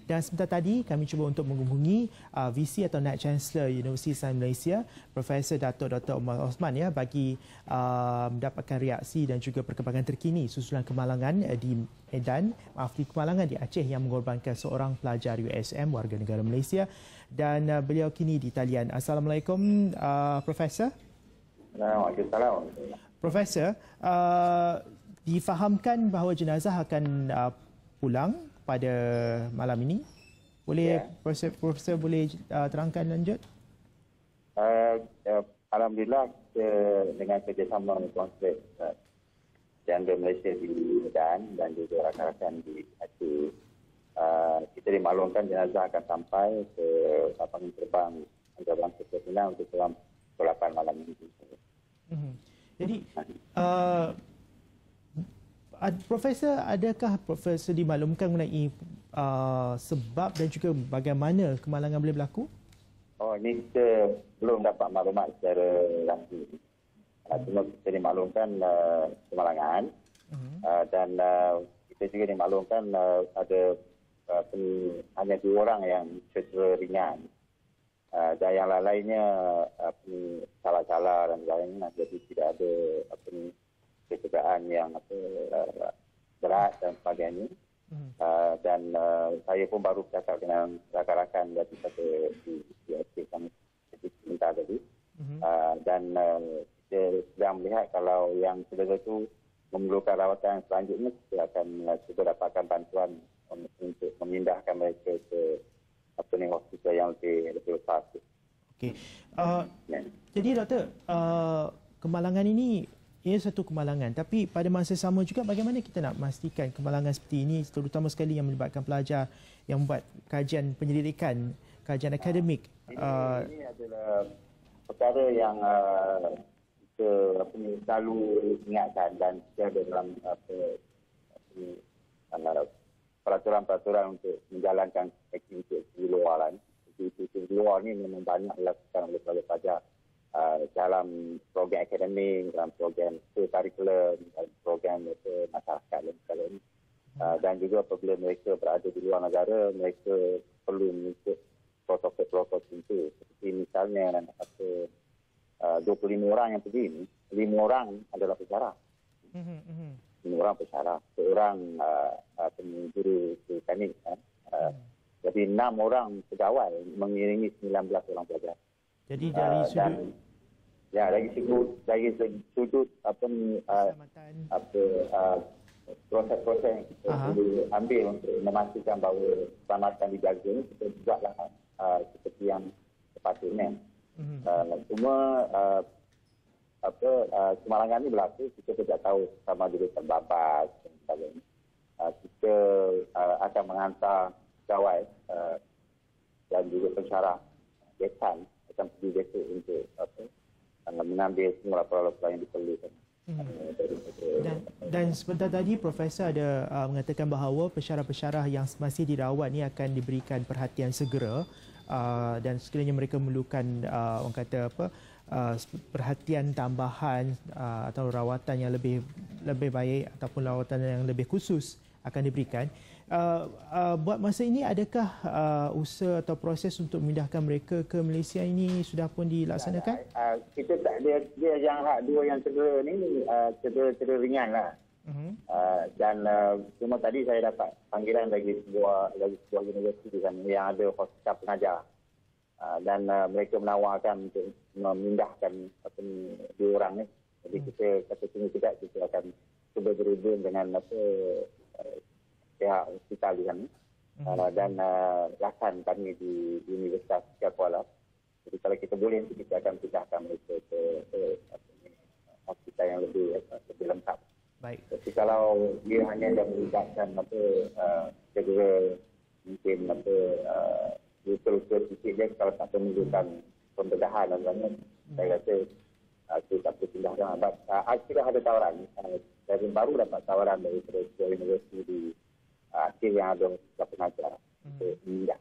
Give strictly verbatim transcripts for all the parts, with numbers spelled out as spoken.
Dan sebentar tadi kami cuba untuk menghubungi uh, V C atau Naib Chancellor Universiti Sains Malaysia, Profesor Datuk Doktor Omar Osman ya, bagi uh, mendapatkan reaksi dan juga perkembangan terkini susulan kemalangan uh, di Medan, maaf di kemalangan di Aceh yang mengorbankan seorang pelajar U S M warga negara Malaysia, dan uh, beliau kini di talian. Assalamualaikum uh, Profesor. Waalaikumsalam. Profesor, uh, difahamkan bahawa jenazah akan uh, pulang pada malam ini. Boleh ya. Profesor, Profesor boleh uh, terangkan lanjut? Uh, uh, Alhamdulillah uh, dengan kerjasama konsulat uh, Jenderal Malaysia di Medan dan juga rakan-rakan di Aceh, uh, kita dimaklumkan jenazah akan sampai ke lapangan terbang Antarabangsa Kota Penang untuk dalam pukul lapan malam ini. Mm-hmm. Jadi, uh, Profesor, adakah Profesor dimaklumkan mengenai uh, sebab dan juga bagaimana kemalangan boleh berlaku? Oh, ini kita belum dapat maklumat secara rasmi. Uh, cuma kita dimaklumkan uh, kemalangan uh-huh. uh, dan uh, kita juga dimaklumkan uh, ada uh, pen, hanya dua orang yang cedera ringan. Uh, dan yang lain-lainnya uh, salah-salah dan lain-lain, jadi tidak ada apa ni, kecederaan yang apa, uh, berat dan sebagainya. Hmm. Uh, dan uh, saya pun baru bercakap dengan rakan-rakan daripada di Aceh kami sebentar tadi. Hmm. Uh, dan uh, kita sedang melihat kalau yang cedera itu memerlukan rawatan selanjutnya, kita akan uh, cuba dapatkan bantuan um, untuk memindahkan mereka ke apa ni, hospital yang lebih lebih lepas. Okey. Uh, yeah. Jadi doktor, uh, kemalangan ini ia satu kemalangan, tapi pada masa sama juga bagaimana kita nak memastikan kemalangan seperti ini, terutama sekali yang melibatkan pelajar yang membuat kajian penyelidikan, kajian akademik. Ini, uh, ini adalah perkara yang uh, kita apa ni, selalu ingatkan dan kita ada dalam apa, apa peraturan-peraturan untuk menjalankan aktiviti di luar. Aktiviti di luar ni memang banyak dilakukan oleh pelajar. Uh, dalam program akademik, dalam program kurikulum, dalam program itu masyarakat dan sebagainya. Uh, dan juga apabila mereka berada di luar negara, mereka perlu mengikut protokol-protokol tertentu. Seperti misalnya apa, uh, dua puluh lima orang yang pergi ini, lima orang adalah pensyarah. lima orang pensyarah. Seorang uh, uh, guru teknik. Uh, uh, jadi enam orang pegawai mengiringi sembilan belas orang pelajar. Jadi dari uh, sudut dan, ya dari sudut dari sudut apa ni uh, apa uh, proses-proses yang kita perlu ambil untuk memastikan bahawa keselamatan dijaga ini, kita buatlah uh, seperti yang sepatutnya. Mm-hmm. Uh, cuma uh, apa uh, kemalangan ini berlaku, kita tidak tahu sama ada terbabas dan sebagainya. Uh, kita uh, akan menghantar pegawai uh, dan juga pensyarah dekan akan pergi besok untuk apa, mengambil semua laporan-laporan yang diperlukan. Hmm. Dan, dan sebentar tadi Profesor ada uh, mengatakan bahawa pensyarah-pensyarah yang masih dirawat ni akan diberikan perhatian segera, uh, dan sekiranya mereka memerlukan uh, orang kata apa uh, perhatian tambahan uh, atau rawatan yang lebih lebih baik ataupun rawatan yang lebih khusus akan diberikan. Uh, uh, buat masa ini, adakah uh, usaha atau proses untuk memindahkan mereka ke Malaysia ini sudah pun dilaksanakan? Uh, uh, kita tak dia, dia yang hak dua yang cedera ni uh, cedera-cedera ringan lah. Uh-huh. Uh, dan uh, cuma tadi saya dapat panggilan dari sebuah dari sebuah universiti di sana yang ada hospital pengajar. Uh, dan uh, mereka menawarkan untuk memindahkan apa ni, dua orang ni. Jadi uh-huh. kita kata tunggu sekejap, kita akan cuba berhubung dengan apa uh, pihak hospital di sana. Mm-hmm. uh, dan uh, rakan kami di, di Universitas Kuala. Jadi kalau kita boleh, kita akan pindahkan mereka ke, ke, ke hospital yang lebih lebih lengkap. Baik. Tapi kalau dia hanya dah melibatkan apa uh, segera mungkin apa uh, luka-luka sikit je, kalau tak memerlukan pembedahan dan sebagainya, mm-hmm. saya rasa uh, kita tak pindahkan. Uh, kita ada tawaran. Uh, saya baru dapat tawaran dari sebuah universiti di Aceh yang ada sebuah pengajar untuk memindah.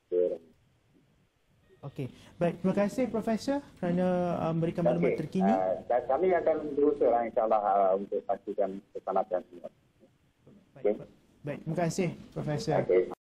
Okey, baik. Terima kasih Profesor kerana uh, memberikan maklumat okay. terkini. Uh, dan kami akan berusaha insyaAllah uh, untuk pastikan keselamatan semua. Baik, okay. baik. Terima kasih Profesor. Okay.